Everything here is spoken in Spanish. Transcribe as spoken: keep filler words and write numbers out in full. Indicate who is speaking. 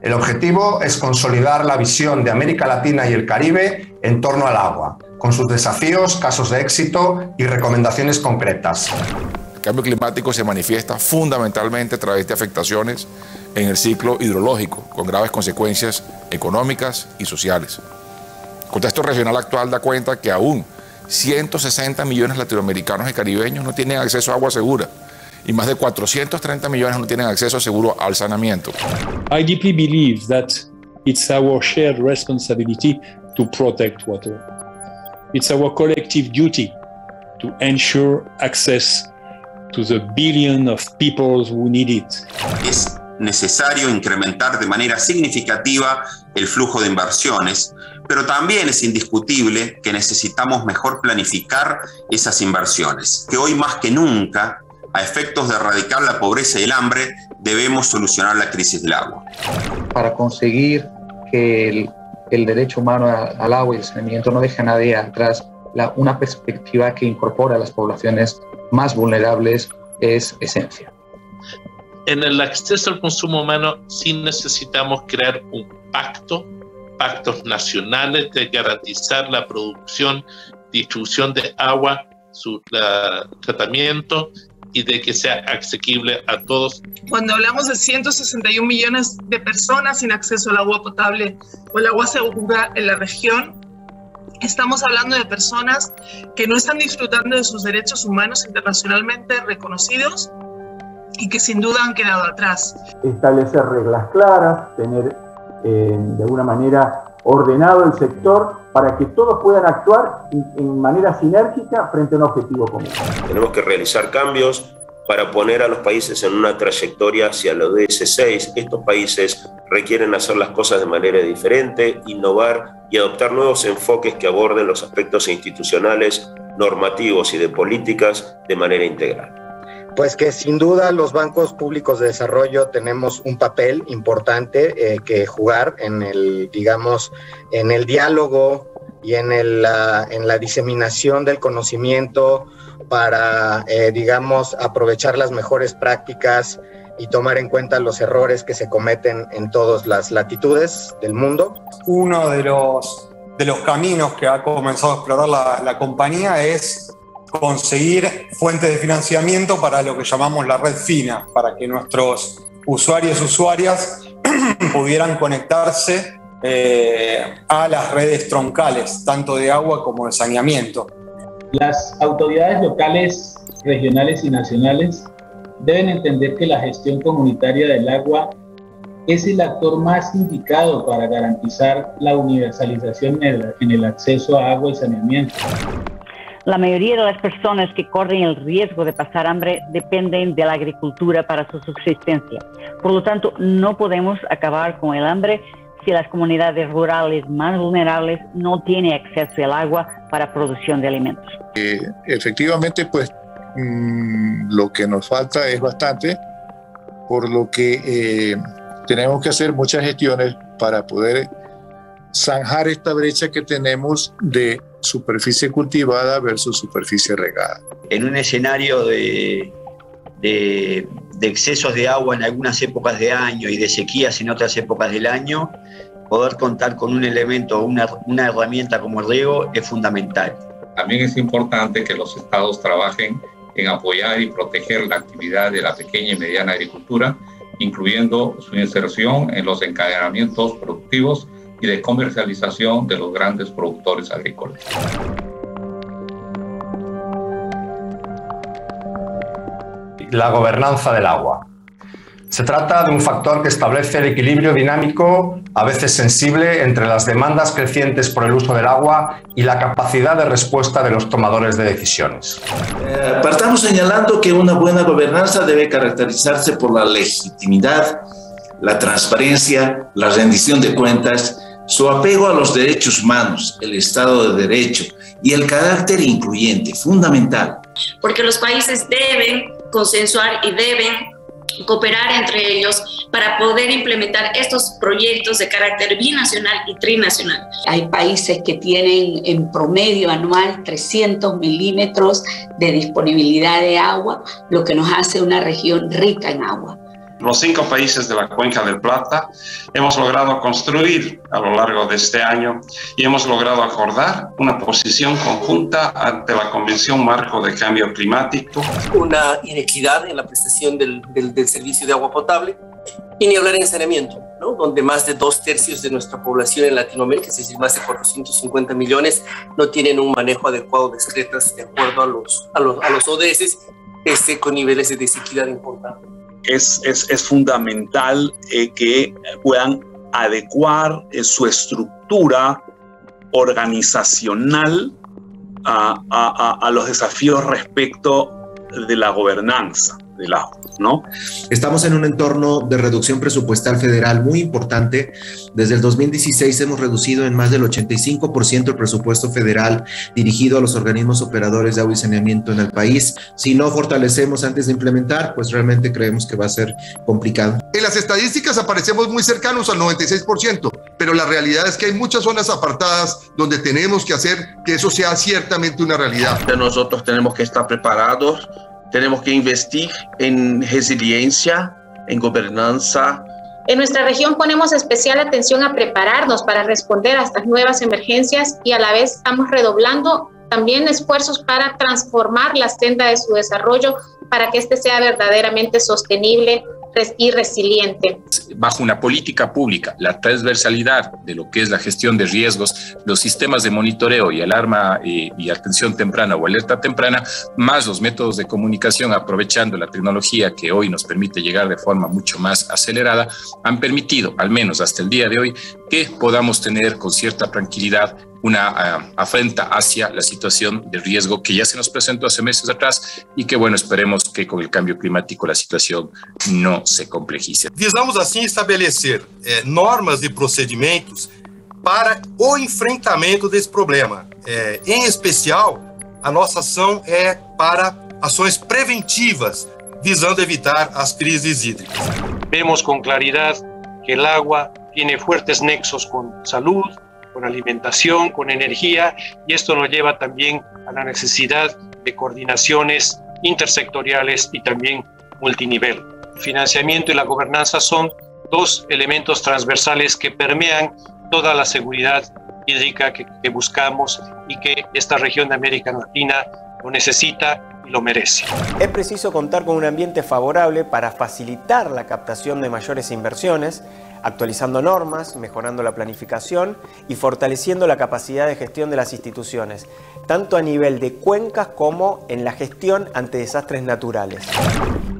Speaker 1: El objetivo es consolidar la visión de América Latina y el Caribe en torno al agua, con sus desafíos, casos de éxito y recomendaciones concretas.
Speaker 2: El cambio climático se manifiesta fundamentalmente a través de afectaciones en el ciclo hidrológico, con graves consecuencias económicas y sociales. El contexto regional actual da cuenta que aún ciento sesenta millones de latinoamericanos y caribeños no tienen acceso a agua segura y más de cuatrocientos treinta millones no tienen acceso seguro al saneamiento.
Speaker 3: I deeply believe that it's our shared responsibility to protect water. It's our collective duty to ensure access to the billion of people who need it.
Speaker 4: Es necesario incrementar de manera significativa el flujo de inversiones, pero también es indiscutible que necesitamos mejor planificar esas inversiones, que hoy más que nunca, a efectos de erradicar la pobreza y el hambre, debemos solucionar la crisis del agua.
Speaker 5: Para conseguir que el, el derecho humano al agua y el saneamiento no deje a nadie atrás, la, una perspectiva que incorpora a las poblaciones más vulnerables es esencia.
Speaker 6: En el acceso al consumo humano sí necesitamos crear un pacto, pactos nacionales de garantizar la producción, distribución de agua, su la, tratamiento y de que sea asequible a todos.
Speaker 7: Cuando hablamos de ciento sesenta y un millones de personas sin acceso al agua potable o el agua segura en la región, estamos hablando de personas que no están disfrutando de sus derechos humanos internacionalmente reconocidos y que sin duda han quedado atrás.
Speaker 8: Establecer reglas claras, tener eh, de alguna manera ordenado el sector para que todos puedan actuar en manera sinérgica frente a un objetivo común.
Speaker 9: Tenemos que realizar cambios para poner a los países en una trayectoria hacia los D S seis. Estos países requieren hacer las cosas de manera diferente, innovar y adoptar nuevos enfoques que aborden los aspectos institucionales, normativos y de políticas de manera integral.
Speaker 10: Pues que sin duda los bancos públicos de desarrollo tenemos un papel importante eh, que jugar en el, digamos, en el diálogo y en, el, uh, en la diseminación del conocimiento para, eh, digamos, aprovechar las mejores prácticas y tomar en cuenta los errores que se cometen en todas las latitudes del mundo.
Speaker 11: Uno de los, de los caminos que ha comenzado a explorar la, la compañía es conseguir fuentes de financiamiento para lo que llamamos la red fina, para que nuestros usuarios y usuarias pudieran conectarse eh, a las redes troncales, tanto de agua como de saneamiento.
Speaker 12: Las autoridades locales, regionales y nacionales deben entender que la gestión comunitaria del agua es el actor más indicado para garantizar la universalización en el, en el acceso a agua y saneamiento.
Speaker 13: La mayoría de las personas que corren el riesgo de pasar hambre dependen de la agricultura para su subsistencia. Por lo tanto, no podemos acabar con el hambre si las comunidades rurales más vulnerables no tienen acceso al agua para producción de alimentos.
Speaker 14: Eh, efectivamente, pues mmm, lo que nos falta es bastante, por lo que eh, tenemos que hacer muchas gestiones para poder zanjar esta brecha que tenemos de superficie cultivada versus superficie regada.
Speaker 15: En un escenario de, de, de excesos de agua en algunas épocas de año y de sequías en otras épocas del año, poder contar con un elemento, una, una herramienta como el riego es fundamental.
Speaker 16: También es importante que los estados trabajen en apoyar y proteger la actividad de la pequeña y mediana agricultura, incluyendo su inserción en los encadenamientos productivos y de comercialización de los grandes productores agrícolas.
Speaker 1: La gobernanza del agua. Se trata de un factor que establece el equilibrio dinámico, a veces sensible, entre las demandas crecientes por el uso del agua y la capacidad de respuesta de los tomadores de decisiones.
Speaker 17: Eh, partamos señalando que una buena gobernanza debe caracterizarse por la legitimidad, la transparencia, la rendición de cuentas, su apego a los derechos humanos, el Estado de Derecho y el carácter incluyente, fundamental.
Speaker 18: Porque los países deben consensuar y deben cooperar entre ellos para poder implementar estos proyectos de carácter binacional y trinacional.
Speaker 19: Hay países que tienen en promedio anual trescientos milímetros de disponibilidad de agua, lo que nos hace una región rica en agua.
Speaker 20: Los cinco países de la Cuenca del Plata hemos logrado construir a lo largo de este año y hemos logrado acordar una posición conjunta ante la Convención Marco de Cambio Climático.
Speaker 21: Una inequidad en la prestación del, del, del servicio de agua potable y ni hablar en saneamiento, ¿no? Donde más de dos tercios de nuestra población en Latinoamérica, es decir, más de cuatrocientos cincuenta millones, no tienen un manejo adecuado de excretas de acuerdo a los, a los, a los O D S, este, con niveles de desequidad importantes.
Speaker 22: Es, es, es fundamental eh, que puedan adecuar eh, su estructura organizacional a, a, a los desafíos respecto de la gobernanza del agua, ¿no?
Speaker 23: Estamos en un entorno de reducción presupuestal federal muy importante. Desde el dos mil dieciséis hemos reducido en más del ochenta y cinco por ciento el presupuesto federal dirigido a los organismos operadores de agua y saneamiento en el país. Si no fortalecemos antes de implementar, pues realmente creemos que va a ser complicado.
Speaker 24: En las estadísticas aparecemos muy cercanos al noventa y seis por ciento, pero la realidad es que hay muchas zonas apartadas donde tenemos que hacer que eso sea ciertamente una realidad.
Speaker 25: Nosotros tenemos que estar preparados. Tenemos que investir en resiliencia, en gobernanza.
Speaker 26: En nuestra región ponemos especial atención a prepararnos para responder a estas nuevas emergencias y a la vez estamos redoblando también esfuerzos para transformar la senda de su desarrollo para que éste sea verdaderamente sostenible y resiliente.
Speaker 27: Bajo una política pública, la transversalidad de lo que es la gestión de riesgos, los sistemas de monitoreo y alarma eh, y atención temprana o alerta temprana, más los métodos de comunicación aprovechando la tecnología que hoy nos permite llegar de forma mucho más acelerada, han permitido, al menos hasta el día de hoy, que podamos tener con cierta tranquilidad una uh, afrenta hacia la situación de riesgo que ya se nos presentó hace meses atrás y que, bueno, esperemos que con el cambio climático la situación no se complejice.
Speaker 28: Visamos assim estabelecer eh, normas e procedimentos para o enfrentamento desse problema. Eh, em especial, a nossa ação é para ações preventivas visando evitar as crises hídricas.
Speaker 29: Vemos con claridad que el agua tiene fuertes nexos con salud, con alimentación, con energía, y esto nos lleva también a la necesidad de coordinaciones intersectoriales y también multinivel. El financiamiento y la gobernanza son dos elementos transversales que permean toda la seguridad hídrica que, que buscamos y que esta región de América Latina lo necesita y lo merece.
Speaker 30: Es preciso contar con un ambiente favorable para facilitar la captación de mayores inversiones, actualizando normas, mejorando la planificación y fortaleciendo la capacidad de gestión de las instituciones, tanto a nivel de cuencas como en la gestión ante desastres naturales.